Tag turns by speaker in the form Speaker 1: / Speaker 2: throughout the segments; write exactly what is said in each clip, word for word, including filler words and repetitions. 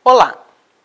Speaker 1: Olá!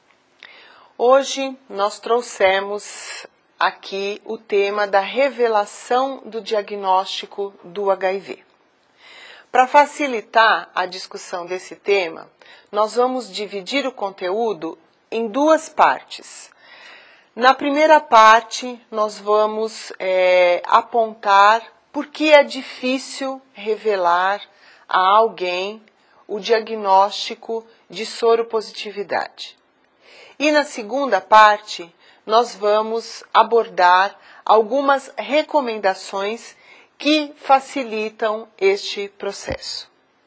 Speaker 1: Hoje nós trouxemos aqui o tema da revelação do diagnóstico do H I V. Para facilitar a discussão desse tema, nós vamos dividir o conteúdo em duas partes. Na primeira parte, nós vamos é, apontar por que é difícil revelar a alguém o diagnóstico de soropositividade. E na segunda parte, nós vamos abordar algumas recomendações que facilitam este processo.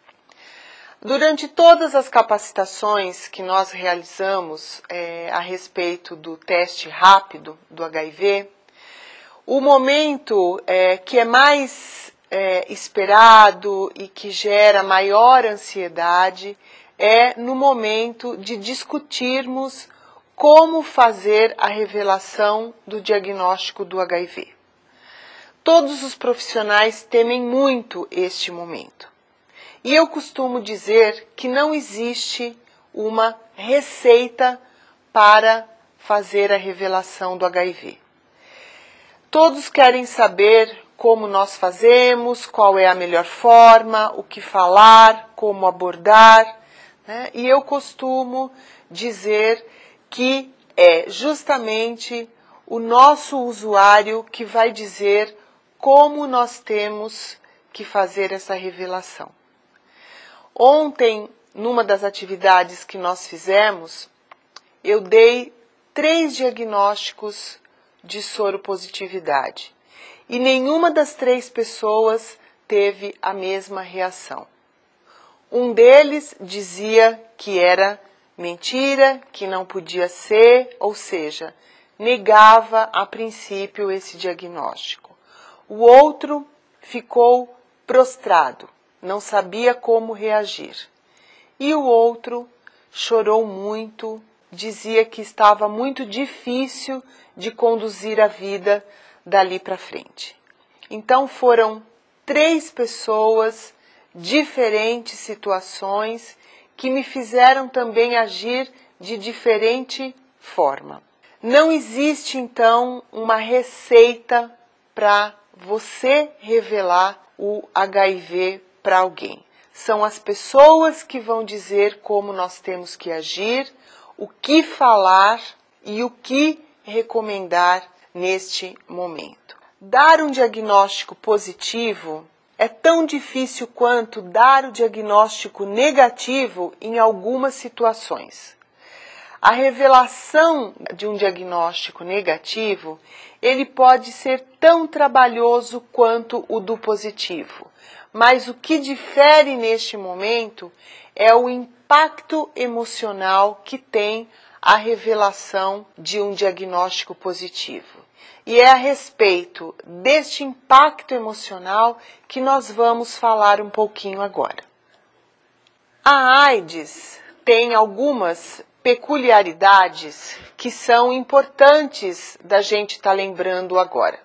Speaker 1: Durante todas as capacitações que nós realizamos é, a respeito do teste rápido do H I V, o momento é, que é mais é, esperado e que gera maior ansiedade é no momento de discutirmos como fazer a revelação do diagnóstico do H I V. Todos os profissionais temem muito este momento. E eu costumo dizer que não existe uma receita para fazer a revelação do H I V. Todos querem saber como nós fazemos, qual é a melhor forma, o que falar, como abordar, né? E eu costumo dizer que é justamente o nosso usuário que vai dizer como nós temos que fazer essa revelação. Ontem, numa das atividades que nós fizemos, eu dei três diagnósticos de soropositividade e nenhuma das três pessoas teve a mesma reação. Um deles dizia que era mentira, que não podia ser, ou seja, negava a princípio esse diagnóstico. O outro ficou prostrado, não sabia como reagir. E o outro chorou muito, dizia que estava muito difícil de conduzir a vida dali para frente. Então foram três pessoas, diferentes situações, que me fizeram também agir de diferente forma. Não existe, então, uma receita para você revelar o H I V para alguém. São as pessoas que vão dizer como nós temos que agir, o que falar e o que recomendar neste momento. Dar um diagnóstico positivo é tão difícil quanto dar o diagnóstico negativo em algumas situações. A revelação de um diagnóstico negativo, ele pode ser tão trabalhoso quanto o do positivo, mas o que difere neste momento é o impacto emocional que tem a revelação de um diagnóstico positivo. E é a respeito deste impacto emocional que nós vamos falar um pouquinho agora. A AIDS tem algumas peculiaridades que são importantes da gente estar lembrando agora.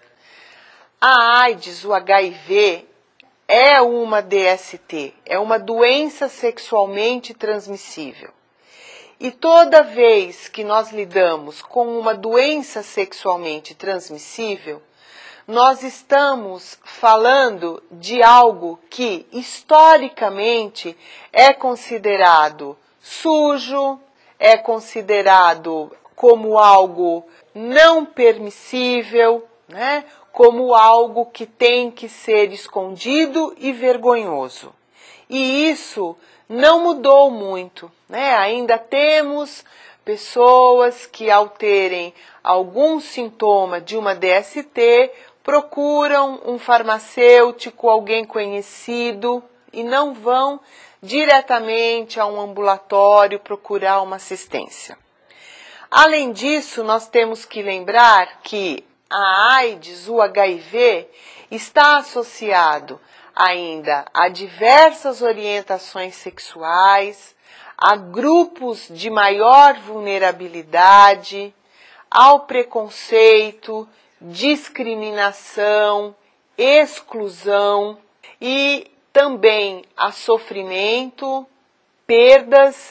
Speaker 1: A AIDS, o H I V, é uma D S T, é uma doença sexualmente transmissível. E toda vez que nós lidamos com uma doença sexualmente transmissível, nós estamos falando de algo que historicamente é considerado sujo, é considerado como algo não permissível, né? Como algo que tem que ser escondido e vergonhoso. E isso não mudou muito, né? Ainda temos pessoas que, ao terem algum sintoma de uma D S T, procuram um farmacêutico, alguém conhecido, e não vão diretamente a um ambulatório procurar uma assistência. Além disso, nós temos que lembrar que a AIDS, o H I V, está associado ainda a diversas orientações sexuais, a grupos de maior vulnerabilidade, ao preconceito, discriminação, exclusão e também a sofrimento, perdas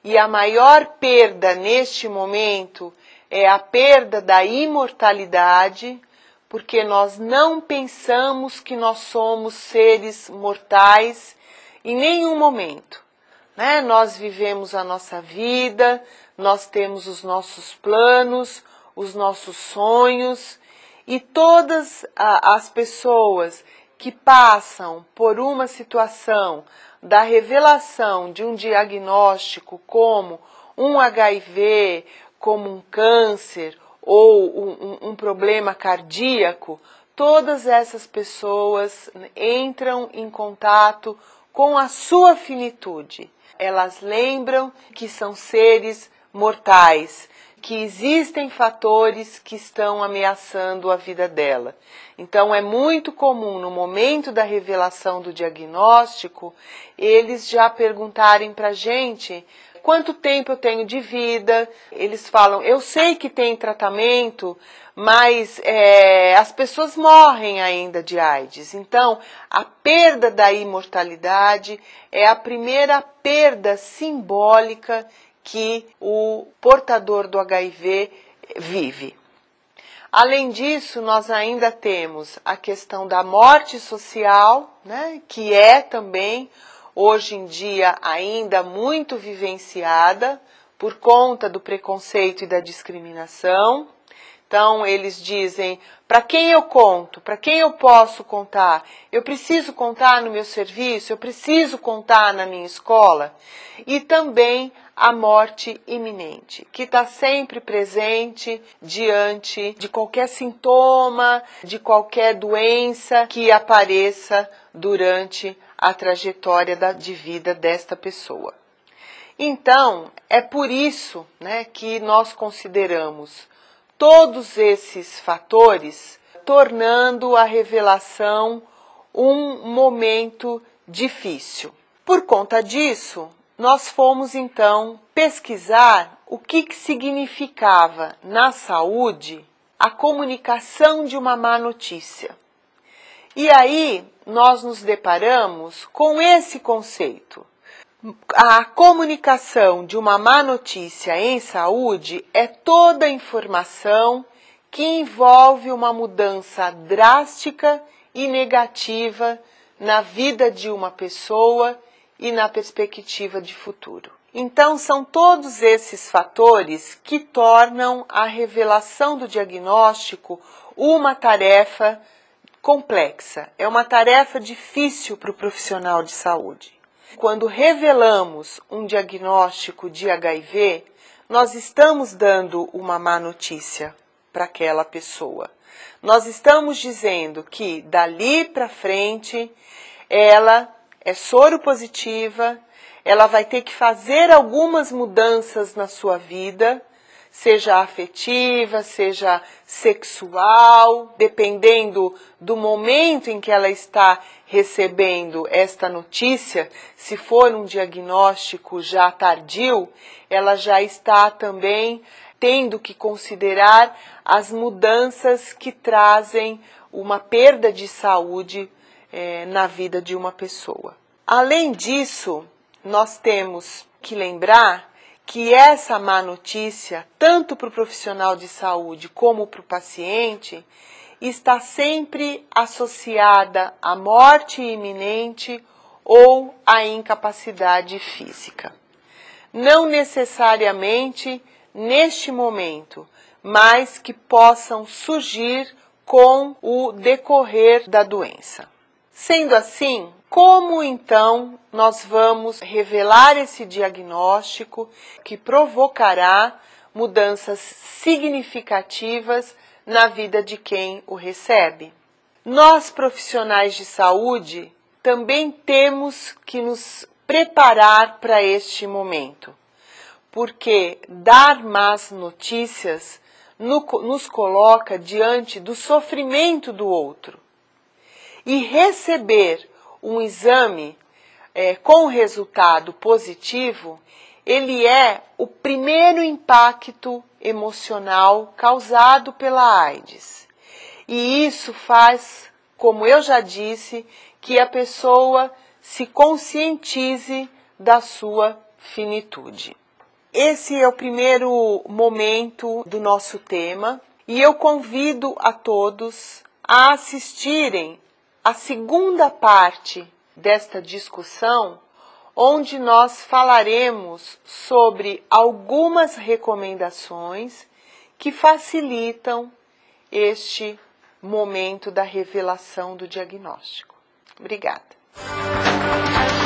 Speaker 1: e a maior perda neste momento é a perda da imortalidade, porque nós não pensamos que nós somos seres mortais em nenhum momento, né? Nós vivemos a nossa vida, nós temos os nossos planos, os nossos sonhos, e todas as pessoas que passam por uma situação da revelação de um diagnóstico como um H I V, como um câncer ou um, um, um problema cardíaco, todas essas pessoas entram em contato com a sua finitude. Elas lembram que são seres mortais, que existem fatores que estão ameaçando a vida dela. Então é muito comum no momento da revelação do diagnóstico, eles já perguntarem para a gente quanto tempo eu tenho de vida. Eles falam, eu sei que tem tratamento, mas é, as pessoas morrem ainda de AIDS. Então, a perda da imortalidade é a primeira perda simbólica que o portador do H I V vive. Além disso, nós ainda temos a questão da morte social, né, que é também, hoje em dia, ainda muito vivenciada por conta do preconceito e da discriminação. Então, eles dizem, para quem eu conto? Para quem eu posso contar? Eu preciso contar no meu serviço? Eu preciso contar na minha escola? E também a morte iminente, que está sempre presente diante de qualquer sintoma, de qualquer doença que apareça durante a trajetória da, de vida desta pessoa. Então, é por isso, né, que nós consideramos todos esses fatores tornando a revelação um momento difícil. Por conta disso, nós fomos então pesquisar o que, que significava na saúde a comunicação de uma má notícia. E aí nós nos deparamos com esse conceito. A comunicação de uma má notícia em saúde é toda informação que envolve uma mudança drástica e negativa na vida de uma pessoa e na perspectiva de futuro. Então, são todos esses fatores que tornam a revelação do diagnóstico uma tarefa complexa, é uma tarefa difícil para o profissional de saúde. Quando revelamos um diagnóstico de H I V, nós estamos dando uma má notícia para aquela pessoa. Nós estamos dizendo que dali para frente ela é soro positiva, ela vai ter que fazer algumas mudanças na sua vida, seja afetiva, seja sexual, dependendo do momento em que ela está recebendo esta notícia. Se for um diagnóstico já tardio, ela já está também tendo que considerar as mudanças que trazem uma perda de saúde eh, na vida de uma pessoa. Além disso, nós temos que lembrar que essa má notícia, tanto para o profissional de saúde como para o paciente, está sempre associada à morte iminente ou à incapacidade física. Não necessariamente neste momento, mas que possam surgir com o decorrer da doença. Sendo assim, como então nós vamos revelar esse diagnóstico que provocará mudanças significativas na vida de quem o recebe? Nós, profissionais de saúde, também temos que nos preparar para este momento, porque dar más notícias nos coloca diante do sofrimento do outro. E receber um exame é, com resultado positivo, ele é o primeiro impacto emocional causado pela AIDS. E isso faz, como eu já disse, que a pessoa se conscientize da sua finitude. esse é o primeiro momento do nosso tema e eu convido a todos a assistirem a segunda parte desta discussão, onde nós falaremos sobre algumas recomendações que facilitam este momento da revelação do diagnóstico. Obrigada.